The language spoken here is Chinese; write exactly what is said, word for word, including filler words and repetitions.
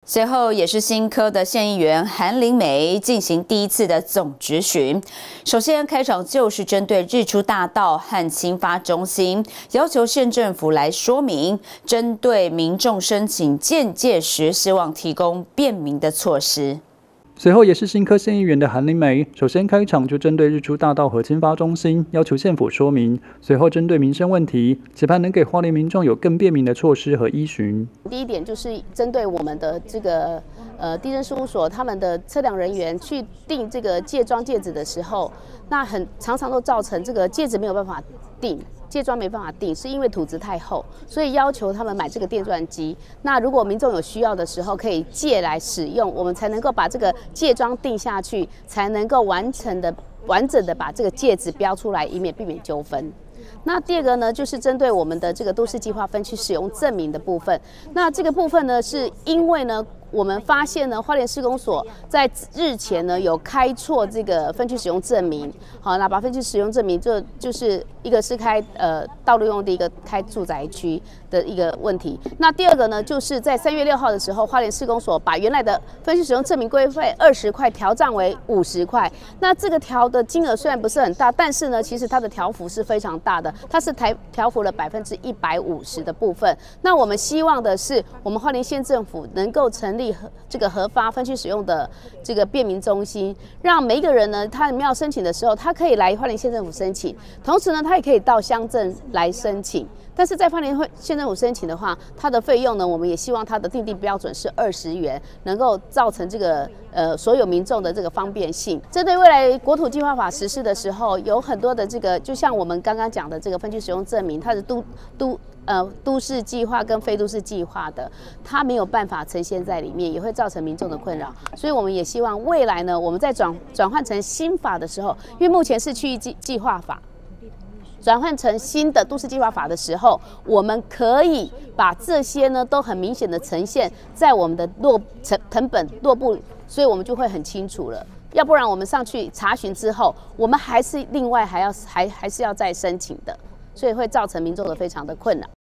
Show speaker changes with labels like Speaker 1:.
Speaker 1: 随后，也是新科的县议员韩灵梅进行第一次的总质询。首先开场就是针对日出大道和青发中心，要求县政府来说明，针对民众申请建界时，希望提供便民的措施。
Speaker 2: 随后，也是新科县议员的韩灵梅首先开场就针对日出大道和青发中心要求县府说明，随后针对民生问题，期盼能给花莲民众有更便民的措施和依循。
Speaker 3: 第一点就是针对我们的这个呃地政事务所他们的测量人员去定这个界桩界址的时候，那很常常都造成这个界址没有办法定。 界桩没办法定，是因为土质太厚，所以要求他们买这个电钻机。那如果民众有需要的时候，可以借来使用，我们才能够把这个界桩定下去，才能够完成的完整的把这个界址标出来，以免避免纠纷。 那第二个呢，就是针对我们的这个都市计划分区使用证明的部分。那这个部分呢，是因为呢，我们发现呢，花莲市公所在日前呢有开错这个分区使用证明。好，那把分区使用证明就就是一个是开呃道路用地，一个开住宅区的一个问题。那第二个呢，就是在三月六号的时候，花莲市公所把原来的分区使用证明规费二十块调涨为五十块。那这个调的金额虽然不是很大，但是呢，其实它的调幅是非常大的。 它是台调幅了百分之一百五十的部分。那我们希望的是，我们花莲县政府能够成立这个核发分区使用的这个便民中心，让每一个人呢，他们要申请的时候，他可以来花莲县政府申请，同时呢，他也可以到乡镇来申请。 但是在花莲县政府申请的话，它的费用呢，我们也希望它的订定标准是二十元，能够造成这个呃所有民众的这个方便性。针对未来国土计划法实施的时候，有很多的这个，就像我们刚刚讲的这个分区使用证明，它是都都呃都市计划跟非都市计划的，它没有办法呈现在里面，也会造成民众的困扰。所以我们也希望未来呢，我们在转转换成新法的时候，因为目前是区域计计划法。 转换成新的都市计划法的时候，我们可以把这些呢都很明显的呈现在我们的落成成本落部，所以我们就会很清楚了。要不然我们上去查询之后，我们还是另外还要还还是要再申请的，所以会造成民众的非常的困扰。